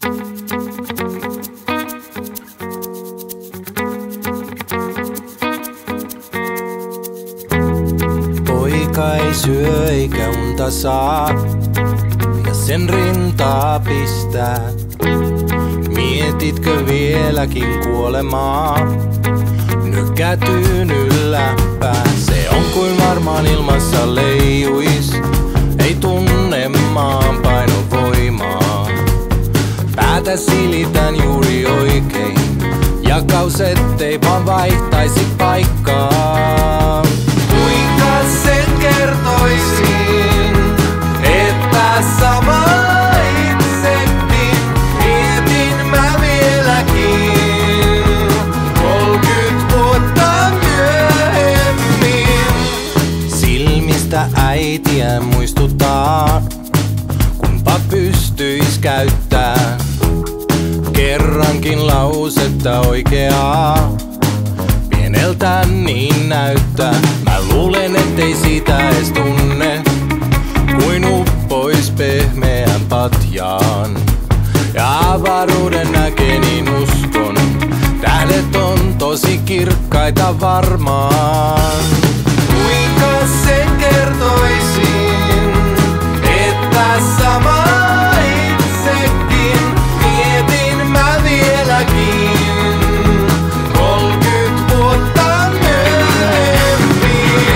Poika ei syö eikä unta saa, ja sen rintaa pistää. Mietitkö vieläkin kuolemaa? Nykätyyn ylläpää. Se on kuin varmaan ilmassa leijuis, ei tunne maanpainovoimaa. Päätä silitän juuri oikein, jakaus ettei vaan vaihtaisi paikkaa. Kuinka sen kertoisin, että sama itsekin mietin mä vieläkin 30 vuotta myöhemmin. Silmistä äitiä muistuttaa, kunpa pystyis käyttää kerrankin lausetta oikeaa. Pieneltä niin näyttää, mä luulen ettei sitä edes tunne, kuin uppois pehmeän patjaan. Ja avaruuden näkee niin uskon, tähdet on tosi kirkkaita varmaan. Kuinka sen kertoisin, että sama itsekin mietin mä vieläkin 30 vuotta myöhemmin.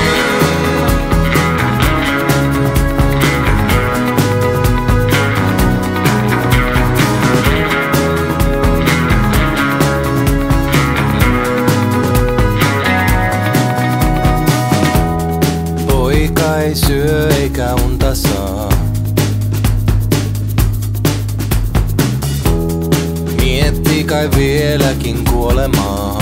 Poika ei syö eikä unta saa. Miettii kai vieläkin kuolemaa.